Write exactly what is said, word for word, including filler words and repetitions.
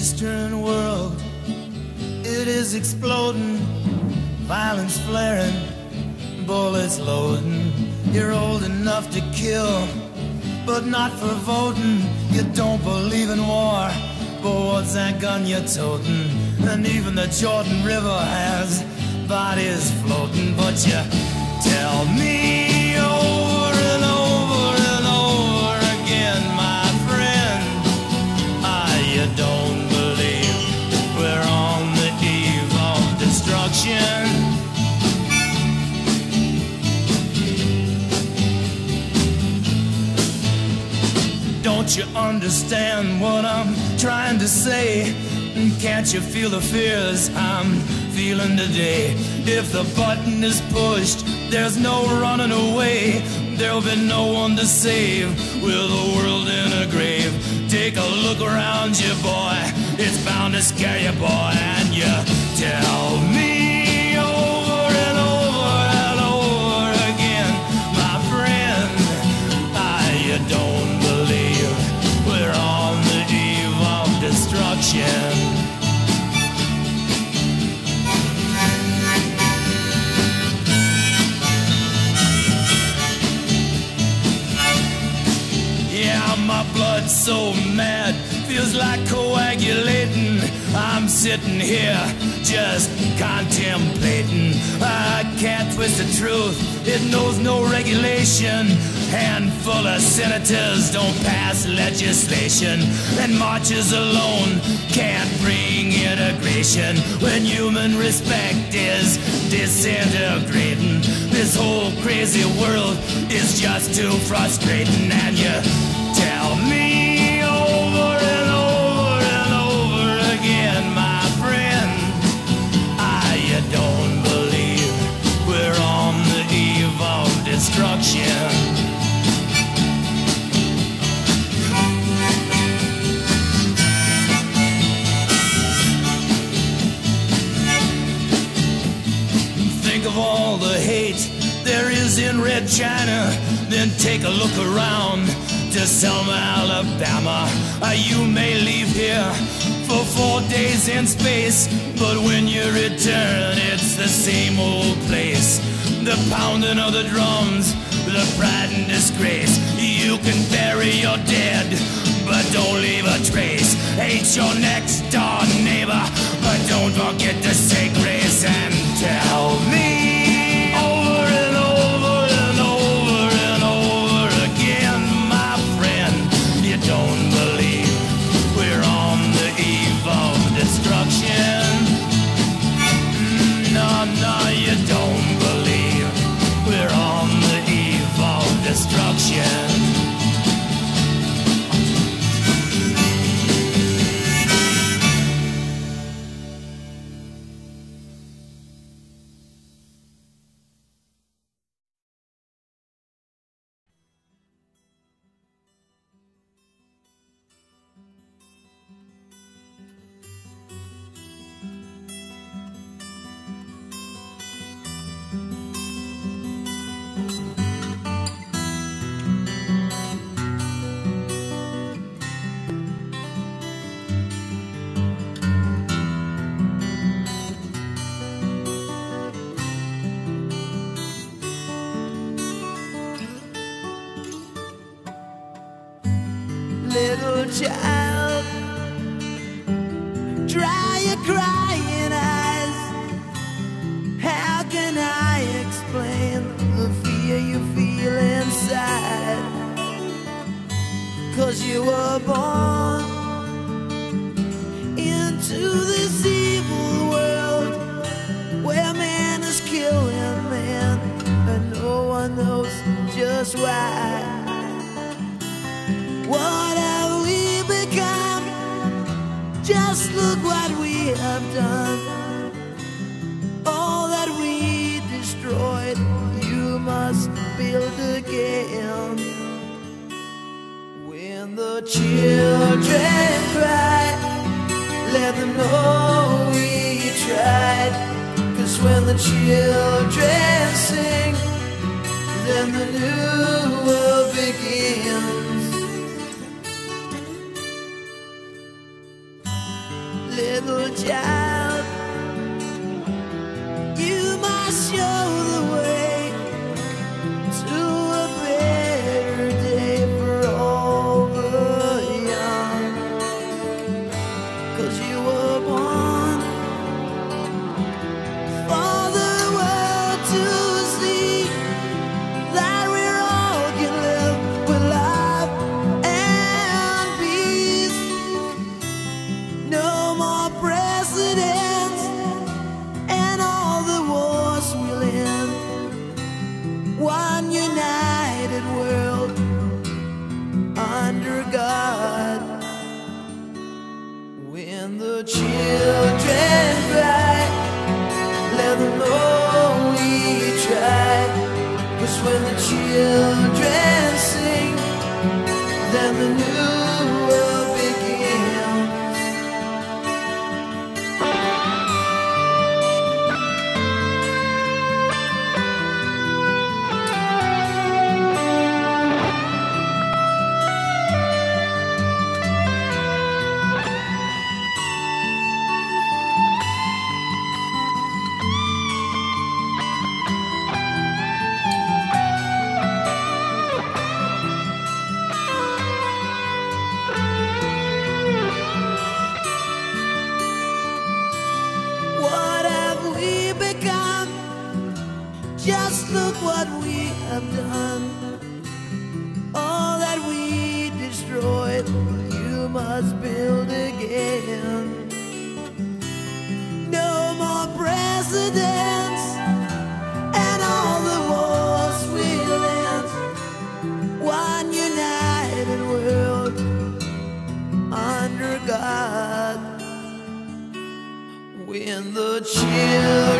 Eastern world, it is exploding, violence flaring, bullets loading. You're old enough to kill, but not for voting. You don't believe in war, but what's that gun you're toting? And even the Jordan River has bodies floating. But you tell me over and over and over again, my friend, ah, you don't believe we're on the eve of destruction. Don't you understand what I'm trying to say? Can't you feel the fears I'm feeling today? If the button is pushed, there's no running away. There'll be no one to save with the world in a grave. Take a look around you, boy, it's bound to scare you, boy. And you tell me over and over and over again, my friend, ah, you don't believe we're on the eve of destruction. Yeah, my blood's so mad, feels like coagulating. I'm sitting here just contemplating. I can't twist the truth, it knows no regulation. Handful of senators don't pass legislation, and marches alone can't bring integration. When human respect is disintegrating, this whole crazy world is just too frustrating. And you tell me over and over and over again, my friend, ah, you don't believe we're on the eve of destruction. Think of all the hate there is in Red China, then take a look around to Selma, Alabama. Uh, you may leave here for four days in space, but when you return, it's the same old place. The pounding of the drums, the pride and disgrace. You can bury your dead, but don't leave a trace. Hate your next door neighbor, but don't forget to say grace. And tell me over and over and over and over again, my friend, you don't believe we're on the eve of destruction. No, no, you don't believe we're on the eve of destruction. Little child, dry your crying eyes. How can I explain the fear you feel inside? 'Cause you were born into this evil world where man is killing man, and no one knows just why. What have we become? Just look what we have done. All that we destroyed, you must build again. When the children cry, let them know we tried. 'Cause when the children sing, then the new world begins. little child. You must show the way to a better day for all the young, 'cause you were born for the world to see that we're all can live with love and peace. No more presidents and all the wars we'll end. One united world under God. When the children cry, let them know we tried. 'Cause when the children sing, then the new world begins. What have we become? Just look what we have done. All that we destroyed, you must build again. No more presidents and all the wars we'll end. One united world under God. When the children